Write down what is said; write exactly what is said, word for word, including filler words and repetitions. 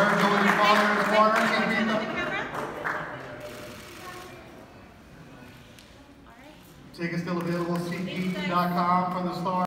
Virgil and his father in the corner. Can you beat them? Tickets still available, SeatGeek dot com for the Star.